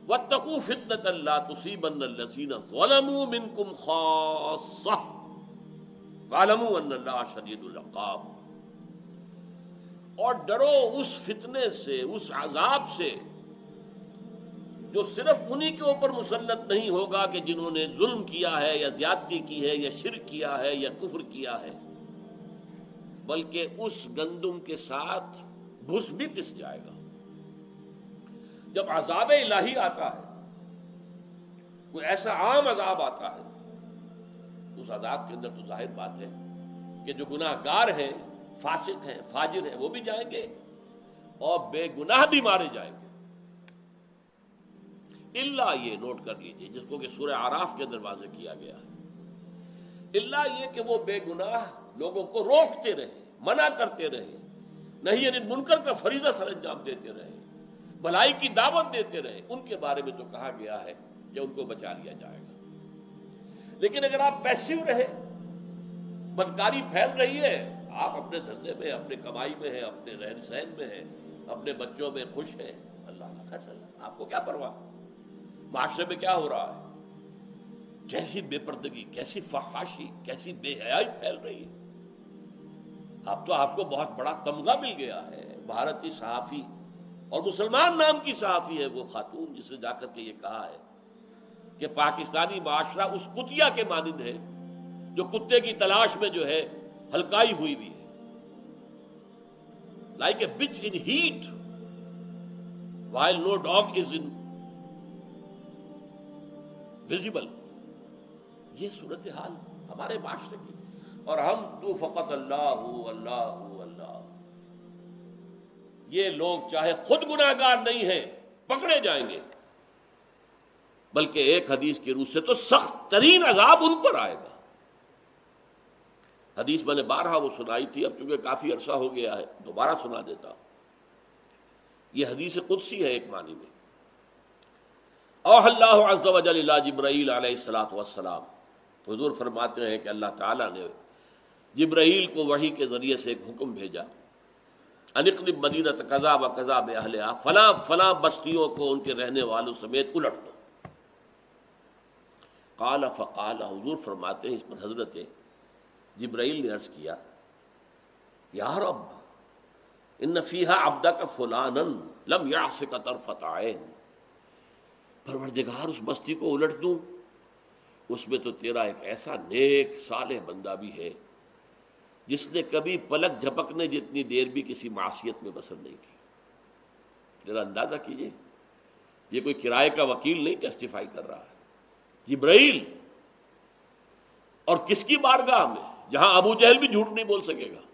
واتقوا فتنة لا تصيبن الذين ظلموا منكم خاصة واعلموا ان اللہ شدید العقاب. اور ڈرو اس فتنے سے، اس عذاب سے جو صرف انہی کے اوپر مسلط نہیں ہوگا کہ جنہوں نے ظلم کیا ہے یا زیادتی کی ہے یا شرک کیا ہے یا کفر کیا ہے، بلکہ اس گندم کے ساتھ بھس بھی پس جائے گا. جب عذاب الہی آتا ہے، کوئی ایسا عام عذاب آتا ہے، اس عذاب کے اندر تو ظاہر بات ہے کہ جو گناہ گار ہیں، فاسق ہیں، فاجر ہیں، وہ بھی جائیں گے اور بے گناہ بھی مارے جائیں گے. اللہ یہ نوٹ کر لیجئے جس کو کہ سورہ اعراف کے اندر واضح کیا گیا ہے، اللہ یہ کہ وہ بے گناہ لوگوں کو روکتے رہے، منع کرتے رہے، نہیں یعنی منکر کا فریضہ سر انجام دیتے رہے، بھلائی کی دعوت دیتے رہے، ان کے بارے میں تو کہا گیا ہے کہ ان کو بچا لیا جائے گا. لیکن اگر آپ پیسیو رہے، بدکاری پھیل رہی ہے، آپ اپنے دھندے میں، اپنے کمائی میں ہیں، اپنے رہن سہن میں ہیں، اپنے بچوں میں خوش ہیں، اللہ خیر سلام، آپ کو کیا پرواہ، معاشرے میں کیا ہو رہا ہے، کیسی بے پردگی، کیسی فحاشی، کیسی بے حیائی پھیل رہی ہے. آپ کو بہت بڑا تمغہ مل گیا ہے. بھارتی صحافی اور مسلمان نام کی صحافی ہے وہ خاتون جس نے جا کر کے یہ کہا ہے کہ پاکستانی معاشرہ اس کتیا کے مانند ہے جو کتے کی تلاش میں جو ہے ہلکائی ہوئی ہے، like a bitch in heat while no dog is in visible. یہ صورتحال ہمارے معاشرے کی، اور ہم تو فقط اللہ اللہ اللہ. یہ لوگ چاہے خود گناہگار نہیں ہیں پکڑے جائیں گے، بلکہ ایک حدیث کی روح سے تو سخت ترین عذاب ان پر آئے گا. حدیث میں نے بارہا وہ سنائی تھی، اب چونکہ کافی عرصہ ہو گیا ہے دوبارہ سنا دیتا ہوں. یہ حدیث قدسی ہے ایک معنی میں. اوحی اللہ عز وجل الی جبرائیل علیہ الصلوۃ والسلام، حضور فرماتے ہیں کہ اللہ تعالیٰ نے جبرائیل کو وحی کے ذریعے سے ایک حکم بھیجا، ان اقلب مدینہ کذا و کذا باہلھا، فلاں فلاں بستیوں کو ان کے رہنے والوں سمیت الٹ دو. قال فقال، حضور فرماتے ہیں اس پر حضرت جبرائیل نے عرض کیا، یا رب ان فیہا عبدک فلانا لم یعصک طرفۃ عین. پروردگار اس بستی کو الٹ دوں، اس میں تو تیرا ایک ایسا نیک صالح بندہ بھی ہے جس نے کبھی پلک جھپکنے جتنی دیر بھی کسی معصیت میں بسر نہیں کی. ذرا اندازہ کیجئے، یہ کوئی کرائے کا وکیل نہیں ٹیسٹیفائی کر رہا ہے، جبرائیل. اور کس کی بارگاہ میں، جہاں ابو جہل بھی جھوٹ نہیں بول سکے گا.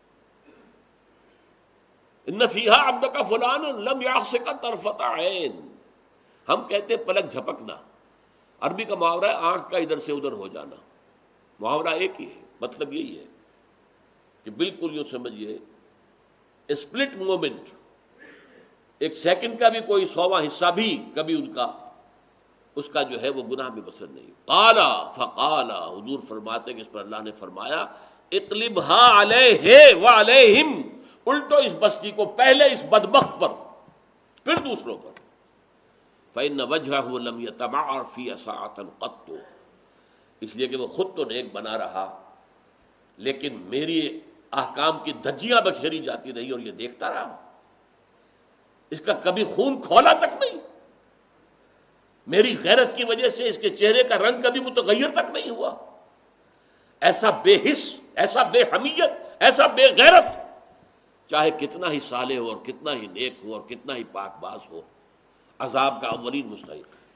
ان فیہا عبدک فلانا لم یعصک طرفۃ عین. ہم کہتے پلک جھپکنا، عربی کا محاورہ ہے آنکھ کا ادھر سے ادھر ہو جانا. محاورہ ایک ہی ہے، مطلب یہی ہے کہ بالکل یوں سمجھیے اسپلٹ مومنٹ، ایک سیکنڈ کا بھی کوئی 100واں حصہ بھی کبھی اس کا جو ہے وہ گناہ میں بسر نہیں. قال فقال، حضور فرماتے کہ اس پر اللہ نے فرمایا، اقلبها علیہ وعلیہم، الٹو اس بستی کو پہلے اس بدبخت پر پھر دوسروں پر. فإن وجهه لم يتمعر في ساعة قط، اس لیے کہ وہ خود تو نیک بنا رہا لیکن میری احکام کی دھجیاں بکھیری جاتی رہی اور یہ دیکھتا رہا، اس کا کبھی خون کھولا تک نہیں. میری غیرت کی وجہ سے اس کے چہرے کا رنگ کبھی متغیر تک نہیں ہوا. ایسا بے حس، ایسا بے حمیت، ایسا بے غیرت، چاہے کتنا ہی صالح ہو اور کتنا ہی نیک ہو اور کتنا ہی پاک باز ہو، عذاب کا اولین مستحق ہے.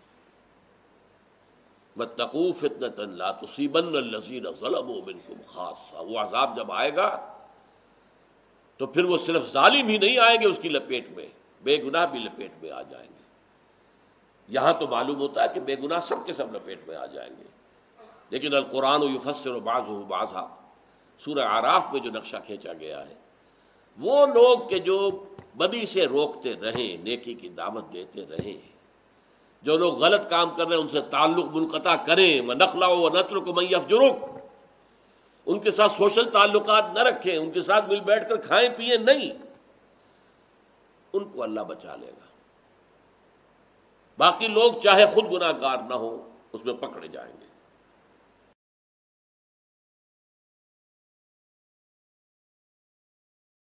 واتقوا فتنة لا تصيبن الذين ظلموا منكم خاصة. وہ عذاب جب آئے گا تو پھر وہ صرف ظالم ہی نہیں آئیں گے اس کی لپیٹ میں، بے گناہ بھی لپیٹ میں آ جائیں گے. یہاں تو معلوم ہوتا ہے کہ بے گناہ سب کے سب لپیٹ میں آ جائیں گے، لیکن القرآن یفسر بعضه بعضا، سورہ اعراف میں جو نقشہ کھینچا گیا ہے، وہ لوگ کہ جو بدی سے روکتے رہیں، نیکی کی دعوت دیتے رہیں، جو لوگ غلط کام کر رہے ہیں ان سے تعلق منقطع کریں، وَنَخْلَعُ وَنَتْرُكُ مَن يَفْجُرُكَ، ان کے ساتھ سوشل تعلقات نہ رکھیں، ان کے ساتھ مل بیٹھ کر کھائیں پیئیں نہیں، ان کو اللہ بچا لے گا. باقی لوگ چاہے خود گناہ گار نہ ہو اس میں پکڑے جائیں گے.